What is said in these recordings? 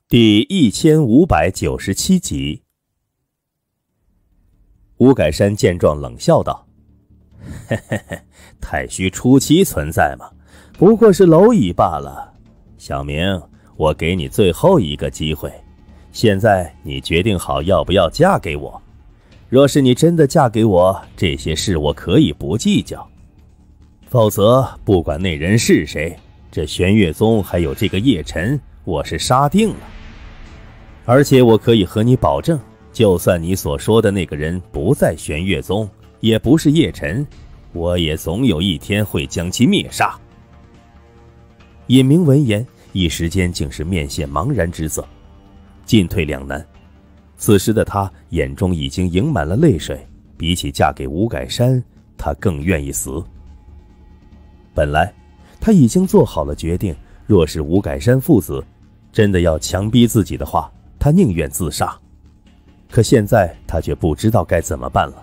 第1597集。吴改山见状冷笑道：“嘿嘿嘿，太虚初期存在嘛，不过是蝼蚁罢了。小明，我给你最后一个机会，现在你决定好要不要嫁给我。若是你真的嫁给我，这些事我可以不计较；否则，不管那人是谁，这玄月宗还有这个叶辰，我是杀定了。而且我可以和你保证，就算你所说的那个人不在玄月宗，也不是叶辰，我也总有一天会将其灭杀。”尹明闻言，一时间竟是面现茫然之色，进退两难。此时的他眼中已经盈满了泪水，比起嫁给吴改山，他更愿意死。本来他已经做好了决定，若是吴改山父子真的要强逼自己的话，他宁愿自杀。可现在他却不知道该怎么办了。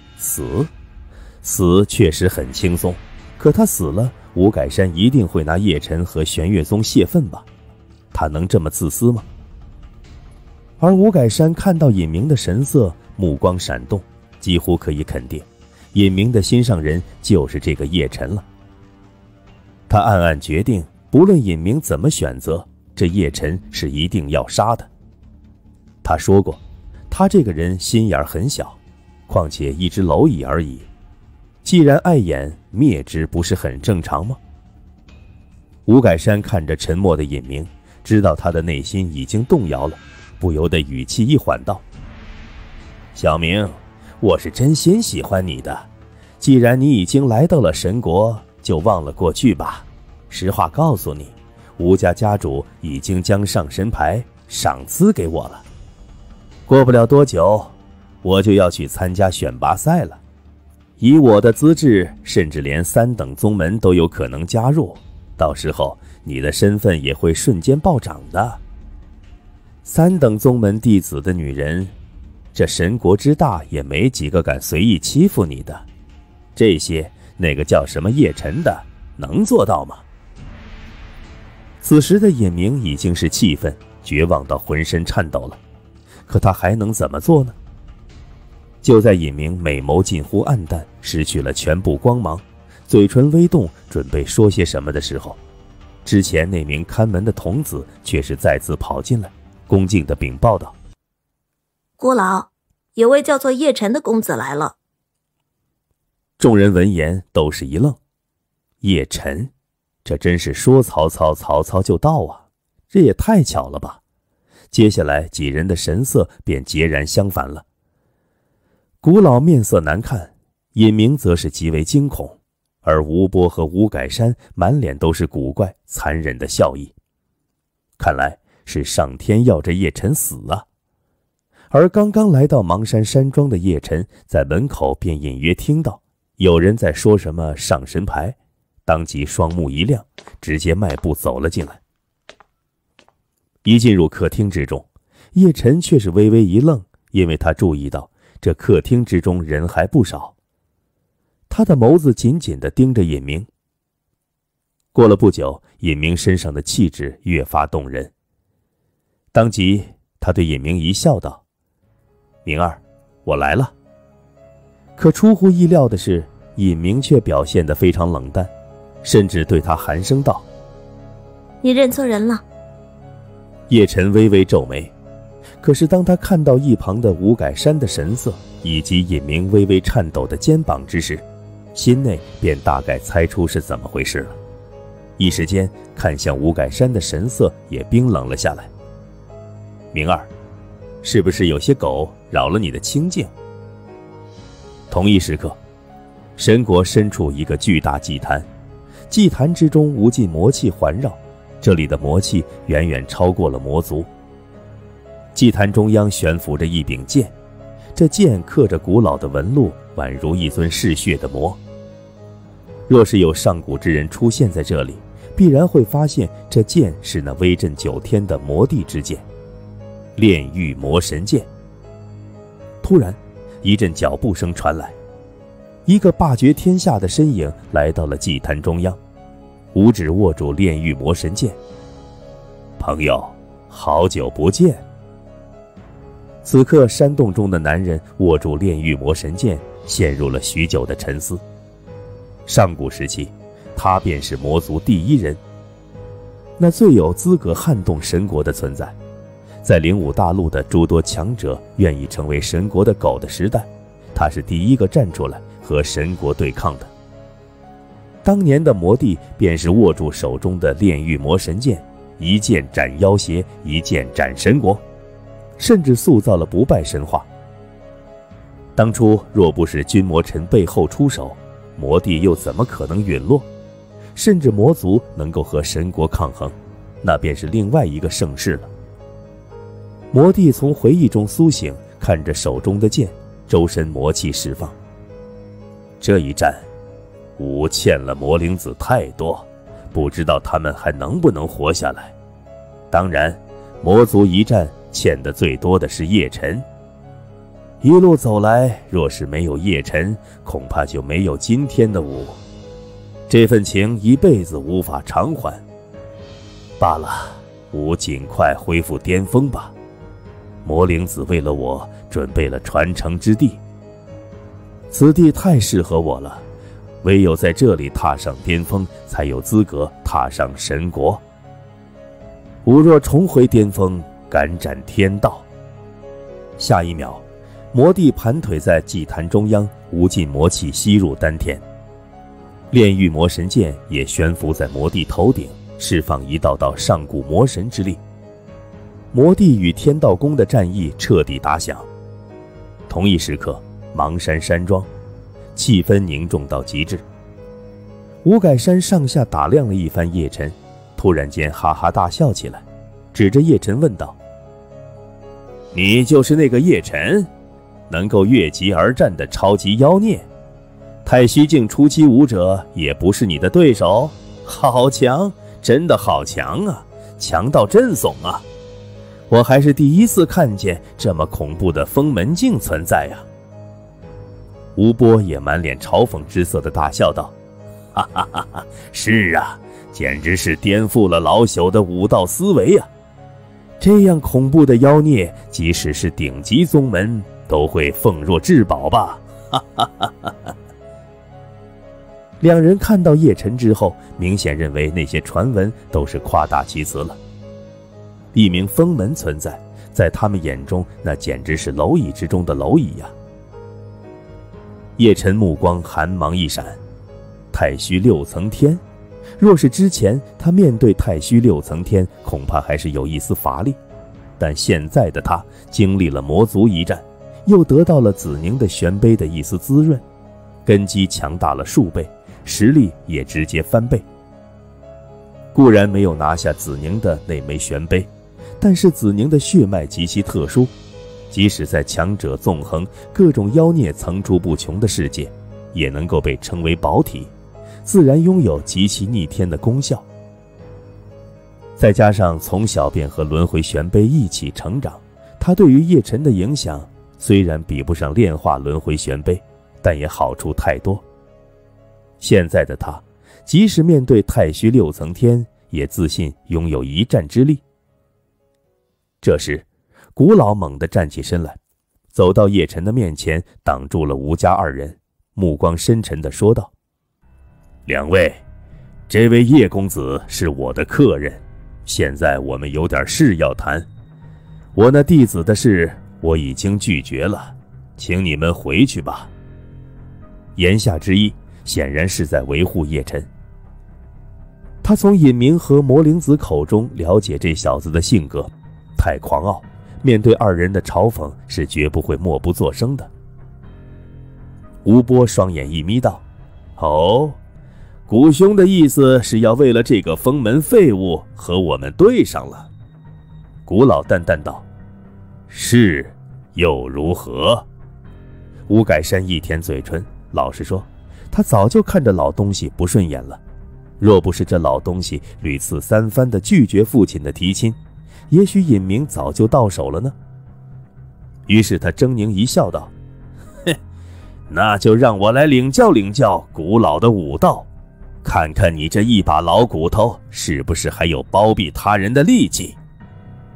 死确实很轻松，可他死了，吴改山一定会拿叶辰和玄月宗泄愤吧？他能这么自私吗？而吴改山看到尹明的神色，目光闪动，几乎可以肯定，尹明的心上人就是这个叶辰了。他暗暗决定，不论尹明怎么选择，这叶辰是一定要杀的。他说过，他这个人心眼很小，况且一只蝼蚁而已，既然碍眼，灭之不是很正常吗？吴改山看着沉默的尹明，知道他的内心已经动摇了，不由得语气一缓道：“小明，我是真心喜欢你的，既然你已经来到了神国，就忘了过去吧。实话告诉你，吴家家主已经将上神牌赏赐给我了。过不了多久，我就要去参加选拔赛了。以我的资质，甚至连3等宗门都有可能加入，到时候你的身份也会瞬间暴涨的。3等宗门弟子的女人，这神国之大，也没几个敢随意欺负你的。这些那个叫什么叶辰的，能做到吗？”此时的尹明已经是气愤、绝望到浑身颤抖了，可他还能怎么做呢？就在尹明美眸近乎暗淡，失去了全部光芒，嘴唇微动，准备说些什么的时候，之前那名看门的童子却是再次跑进来，恭敬地禀报道：“ 姑老，有位叫做叶辰的公子来了。” 众人闻言都是一愣，叶辰，这真是说曹操，曹操就到啊，这也太巧了吧。接下来几人的神色便截然相反了。古老面色难看，尹明则是极为惊恐，而吴波和吴改山满脸都是古怪残忍的笑意。看来是上天要这叶辰死啊。而刚刚来到邙山山庄的叶辰，在门口便隐约听到有人在说什么上神牌，当即双目一亮，直接迈步走了进来。一进入客厅之中，叶辰却是微微一愣，因为他注意到这客厅之中人还不少。他的眸子紧紧地盯着尹明。过了不久，尹明身上的气质越发动人，当即他对尹明一笑道：“明儿，我来了。”可出乎意料的是，尹明却表现得非常冷淡，甚至对他寒声道：“ 你认错人了。” 叶辰微微皱眉，可是当他看到一旁的吴改山的神色，以及尹明微微颤抖的肩膀之时，心内便大概猜出是怎么回事了。一时间看向吴改山的神色也冰冷了下来。“明儿，是不是有些狗扰了你的清静？”同一时刻，神国深处一个巨大祭坛，祭坛之中无尽魔气环绕，这里的魔气远远超过了魔族。祭坛中央悬浮着一柄剑，这剑刻着古老的纹路，宛如一尊嗜血的魔。若是有上古之人出现在这里，必然会发现这剑是那威震9天的魔帝之剑——炼狱魔神剑。突然，一阵脚步声传来，一个霸绝天下的身影来到了祭坛中央，五指握住炼狱魔神剑。“朋友， 好久不见。”此刻，山洞中的男人握住炼狱魔神剑，陷入了许久的沉思。上古时期，他便是魔族第一人，那最有资格撼动神国的存在。在灵武大陆的诸多强者愿意成为神国的狗的时代，他是第一个站出来和神国对抗的。当年的魔帝便是握住手中的炼狱魔神剑，一剑斩妖邪，一剑斩神国，甚至塑造了不败神话。当初若不是君魔尘背后出手，魔帝又怎么可能陨落？甚至魔族能够和神国抗衡，那便是另外一个盛世了。魔帝从回忆中苏醒，看着手中的剑，周身魔气释放。这一战，吾欠了魔灵子太多，不知道他们还能不能活下来。当然，魔族一战欠的最多的是叶辰。一路走来，若是没有叶辰，恐怕就没有今天的吾。这份情一辈子无法偿还。罢了，吾尽快恢复巅峰吧。魔灵子为了我准备了传承之地，此地太适合我了，唯有在这里踏上巅峰，才有资格踏上神国。吾若重回巅峰，敢斩天道。下一秒，魔帝盘腿在祭坛中央，无尽魔气吸入丹田。炼狱魔神剑也悬浮在魔帝头顶，释放一道道上古魔神之力。魔帝与天道宫的战役彻底打响。同一时刻，邙山山庄气氛凝重到极致。吴改山上下打量了一番叶辰，突然间哈哈大笑起来，指着叶辰问道：“你就是那个叶辰，能够越级而战的超级妖孽？太虚境初期武者也不是你的对手？好强，真的好强啊，强到震悚啊！我还是第一次看见这么恐怖的封门境存在啊！”吴波也满脸嘲讽之色的大笑道：“哈哈哈哈，是啊，简直是颠覆了老朽的武道思维啊！这样恐怖的妖孽，即使是顶级宗门都会奉若至宝吧？”哈哈哈哈哈！两人看到叶辰之后，明显认为那些传闻都是夸大其词了。一名封门存在，在他们眼中，那简直是蝼蚁之中的蝼蚁呀！叶辰目光寒芒一闪，太虚六层天，若是之前他面对太虚六层天，恐怕还是有一丝乏力，但现在的他经历了魔族一战，又得到了子宁的玄杯的一丝滋润，根基强大了数倍，实力也直接翻倍。固然没有拿下子宁的那枚玄杯，但是子宁的血脉极其特殊，即使在强者纵横、各种妖孽层出不穷的世界，也能够被称为宝体，自然拥有极其逆天的功效。再加上从小便和轮回玄杯一起成长，他对于叶辰的影响虽然比不上炼化轮回玄杯，但也好处太多。现在的他，即使面对太虚六层天，也自信拥有一战之力。这时，古老猛地站起身来，走到叶辰的面前，挡住了吴家二人，目光深沉地说道：“两位，这位叶公子是我的客人，现在我们有点事要谈。我那弟子的事我已经拒绝了，请你们回去吧。”言下之意，显然是在维护叶辰。他从尹明和魔灵子口中了解这小子的性格，太狂傲，面对二人的嘲讽是绝不会默不作声的。吴波双眼一眯道：“哦，古兄的意思是要为了这个封门废物和我们对上了。”古老淡淡道：“是，又如何？”吴改山一舔嘴唇，老实说，他早就看着老东西不顺眼了。若不是这老东西屡次三番地拒绝父亲的提亲，也许尹明早就到手了呢。于是他狰狞一笑道：“哼，那就让我来领教领教古老的武道，看看你这一把老骨头是不是还有包庇他人的力气。”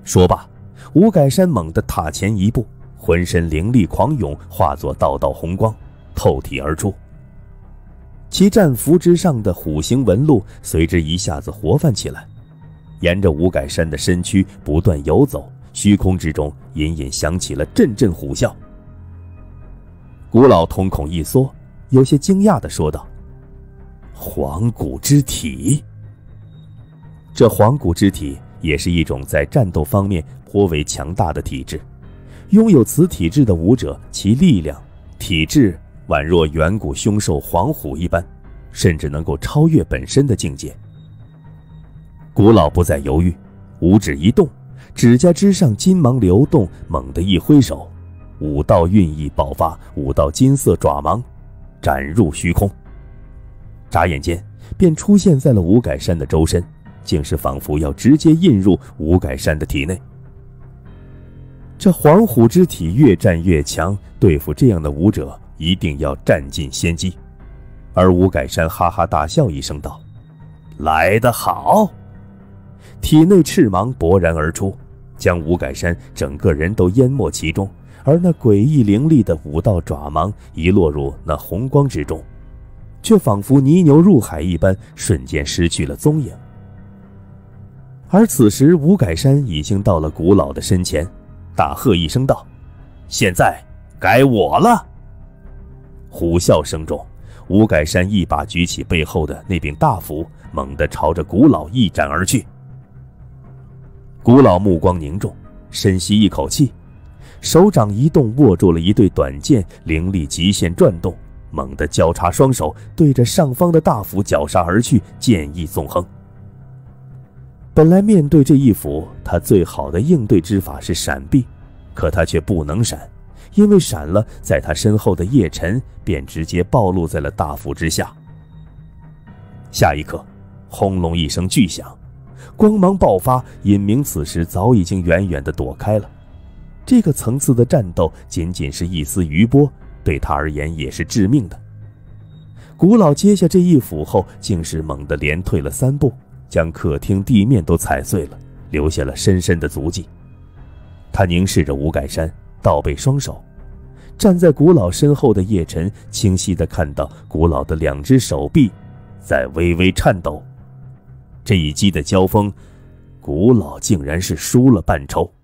说罢，吴改山猛地踏前一步，浑身灵力狂涌，化作道道红光，透体而出。其战服之上的虎形纹路随之一下子活泛起来，沿着吴改山的身躯不断游走，虚空之中隐隐响起了阵阵虎啸。古老瞳孔一缩，有些惊讶地说道：“黄骨之体。”这黄骨之体也是一种在战斗方面颇为强大的体质，拥有此体质的武者，其力量、体质宛若远古凶兽黄虎一般，甚至能够超越本身的境界。古老不再犹豫，五指一动，指甲之上金芒流动，猛地一挥手，5道韵意爆发，5道金色爪芒斩入虚空，眨眼间便出现在了吴改山的周身，竟是仿佛要直接印入吴改山的体内。这黄虎之体越战越强，对付这样的武者一定要占尽先机。而吴改山哈哈大笑一声道：“来得好！”体内赤芒勃然而出，将吴改山整个人都淹没其中，而那诡异凌厉的5道爪芒一落入那红光之中，却仿佛泥牛入海一般，瞬间失去了踪影。而此时吴改山已经到了古老的身前，大喝一声道：“现在该我了！”虎啸声中，吴改山一把举起背后的那柄大斧，猛地朝着古老一斩而去。古老目光凝重，深吸一口气，手掌一动，握住了一对短剑，灵力极限转动，猛地交叉双手，对着上方的大斧绞杀而去，剑意纵横。本来面对这一斧，他最好的应对之法是闪避，可他却不能闪，因为闪了，在他身后的叶晨便直接暴露在了大斧之下。下一刻，轰隆一声巨响，光芒爆发，尹明此时早已经远远地躲开了。这个层次的战斗仅仅是一丝余波，对他而言也是致命的。古老接下这一斧后，竟是猛地连退了3步，将客厅地面都踩碎了，留下了深深的足迹。他凝视着吴改山，倒背双手。站在古老身后的叶晨清晰地看到古老的2只手臂在微微颤抖。这一击的交锋，古老竟然是输了半筹。